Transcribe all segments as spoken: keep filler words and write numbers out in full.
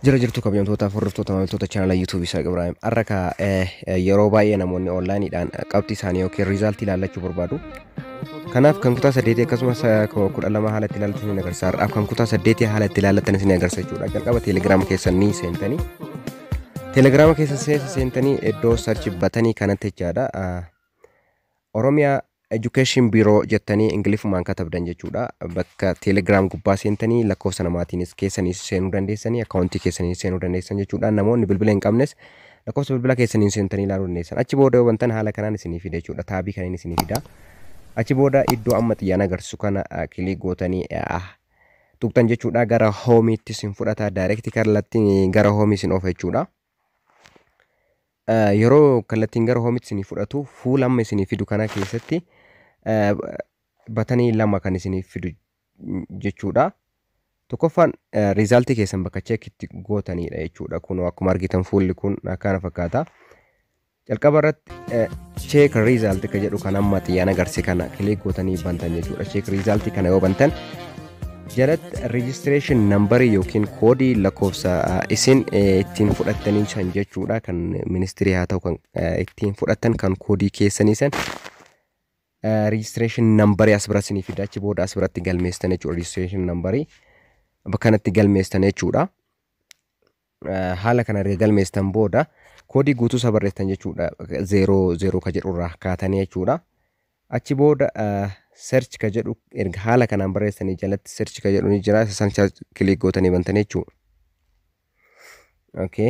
Jira jirtu kabajamtoota hordoftoota maamiltoota chaanala YouTube isaa Ibrahim Arraka yeroo baay'ee namoonni online dhaan qabxii isaanii yookiin result ilaallachuu barbaadu. Kanaaf kan kutaa saddeetii akkasumas kudha lama haala itti ilaallatan ni agarsiisa. Har'aaf kan kutaa saddeetii haala itti ilaallatan ni agarsiisa jechuudha. Jalqaba Telegram keessan ni seentanii Telegram keessan seentanii iddoo search batanii kanatti jechaadha. Oromiyaa Education Bureau jettanii Ingiliffaan katabdan jechuudha. Bakka Telegram gubbaa seentanii lakkoofsa namaatiinis keessanii seenuu dandeessanii akkaawuntii keessanii seenuu dandeessan jechuudha. Namoonni bilbila hin qabnes lakkoofsa bilbila keessanii seentanii ilaaluu dandeessan. Achi booda wantan haala kanaan isinii fida jechuudha. Taabii kanaan isinii fida. Achi booda iddoo amma xiyyaan agarsiisu kana kilik gootanii tuqxan jechuudha. Gara hoomiitti isin fudhata. Direct kallattiin gara hoomii isin oofa jechuudha. Yeroo kallattiin gara hoomiitti isinii fudhatu fuula amma isinii fidu kana keessatti batanii lama kan isiniif fidu jechuudha. Tokkoffaan riizaaltii keessan bakka cheekitti gootanidha jechuudha. Kun akkuma argitan fuulli kun akkana fakkaata. Jalqaba irratti cheek riizaaltii kan jedhu kan amma xiyyaan agarsiise kana kilik gootanii bantan jechuudha. Cheek riizaaltii kana yoo bantan jalatti registration nambarii yookiin koodii lakkoofsa isin ittiin fudhattanii san jechuudha. Kan ministirii haa ta'u kan ittiin fudhattan kan koodii keessanii san registration number as biratti ni fida. Achi booda as biratti galmeessan jechuudha. Registration number bakkanatti galmeessan jechuudha. Haala kana erga galmeessan booda koodii guutuu isa barreessan jechuudha. zero zero ka jedhu irraa kaatanii jechuudha. Achi booda search ka jedhu erga haala kanaan barreessanii jalatti search ka jedhu ni jira. Isa san kilik gootanii bantan jechuudha. Okay.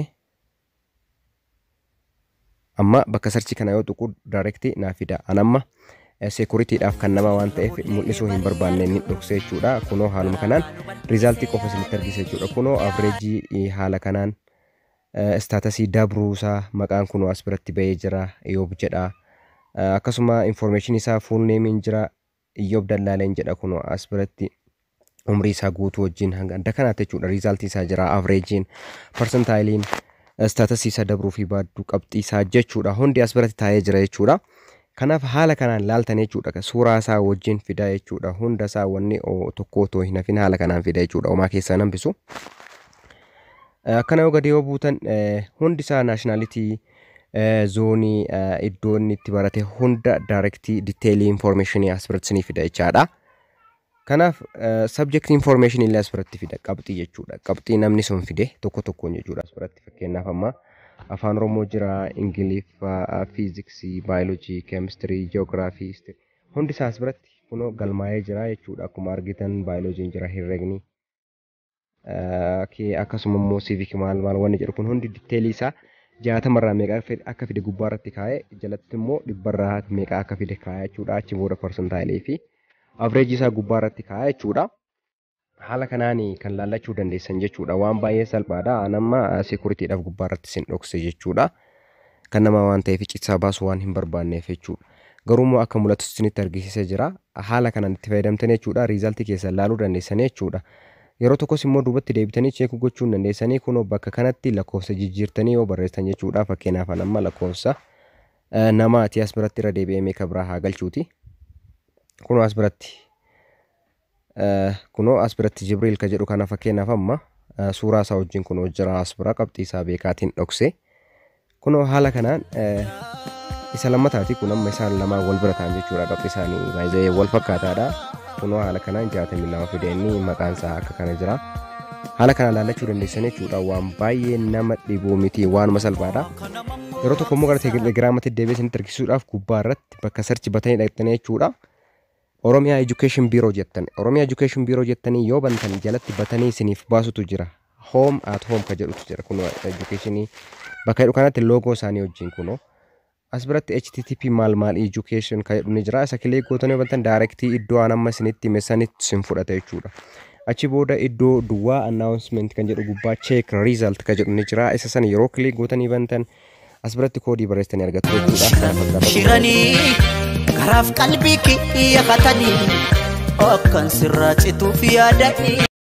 Amma bakka search kana yoo tuqu direct naa fida. Anamma security dhaaf kan nama waan ta'eef mul'isuu hin barbaanne ni dhokse jechuudha. Kunoo haaluma kanaan result qofa isinitti argisiisa jechuudha. Kunoo average haala kanaan status dabruusaa maqaan kunoo as biratti ba'ee jira. Iyoob jedha. Akkasuma information isaa full name jira. Iyoob Dallaaleen jedha. Kunoo as biratti umrii isaa guutuu wajjin hanga adda kanaatti jechuudha. Result isaa jira. Averagein percentilein status isaa dabruu fi baaduu qabxii isaa jechuudha. Hundi as biratti taa'ee jira jechuudha. Kanaaf haala kanaan laaltan jechuudha. Suuraa isaa wajjin fida jechuudha. Hunda isaa wanni tokko otoo hin hafin haala kanaan fida jechuudha. Homaa keessaa nambisu. Akkana yoo gadi yoo buutan hundi isaa nationality zoonii iddoo inni itti barate hunda direct detail information as biratti ni fida jechaadha. Kanaaf subject information illee as biratti fida qabxii jechuudha. Qabxii namni sun fide tokko tokkoon jechuudha. As biratti fakkeenyaaf amma afaan Oromoo jira, Ingiliffa, Fiiziksii, Baayoloojii, Keemistrii, Ji'oogiraafii hundi isaa as biratti kunoo galmaa'ee jira jechuudha. Akkuma argitan Baayoloojiin jira, herregni akkasuma immoo Siivik maal maal wanni jedhu kun hundi diteelii isaa jaatama irraa meeqa akka fide gubbaa irratti kaa'ee jalatti immoo dhibba irraa meeqa akka fide kaa'ee jechuudha. Achi booda persentaayilee fi average isaa gubbaa irratti kaa'ee jechuudha. Haala kanaan kan laallachuu dandeessan jechuudha. Waan baay'ee salphaadha. Anamma security dhaaf gubbaa irratti sin dhokse jechuudha. Kan nama waan ta'eef icciitaa baasu waan hin barbaanneef jechuudha. Garuu akka mul'atu isinitti argisiisee jira. Haala kanaan itti fayyadamtan jechuudha. Result keessan laaluu dandeessan jechuudha. Yeroo tokkos immoo duubatti deebitanii cheek gochuu dandeessanii kunoo bakka kanatti lakkoofsa jijjiirtanii yoo barreessan jechuudha. Fakkeenyaaf anamma lakkoofsa namaati as biratti irra deebi'ee meeqa biraa haa galchuuti. Kunoo as biratti kunoo as biratti Jibriil ka jedhu kana fakkeenyaaf amma suuraa isaa wajjin kunoo jira as bira qabxii isaa beekaatiin dhokse. Kunoo haala kanaan isa lammataati kun amma isaan lamaa wal bira ta'an jechuudha. Qabxii isaanii baay'ee wal fakkaataadha. Kunoo haala kanaan jaatamii lama fide inni maqaan isaa akka kana jira. Haala kanaan laallachuu dandeessan jechuudha. Waan baay'ee nama dhibuu miti waanuma salphaadha. Yeroo tokko immoo gara telegiraamatti deebi'ee isinitti argisiisuudhaaf gubbaa irratti bakka search batanii dhaqxanii jechuudha. Oromiyaa Education Bureau jettan. Oromiyaa Education Bureau jettanii yoo bantan jalatti batanii isiniif baasutu jira. Home at home ka jedhutu jira. Kunoo educationii bakka jedhu kanatti loogoo isaanii wajjin kunoo. As biratti H T T P maal maal education ka jedhu ni jira. Isa kilik gootanii bantan direct iddoo anamma isinitti meessanitti isin fudhata jechuudha. Achi booda iddoo duwwaa announcement kan jedhu gubbaa check result ka jedhu ni jira. Isa sana yeroo kilik gootanii bantan as biratti koodii barreessanii argattu jechuudha. Shiranii karaaf qalbii kiyya katanii akkan sirraa cituuf yaadanii.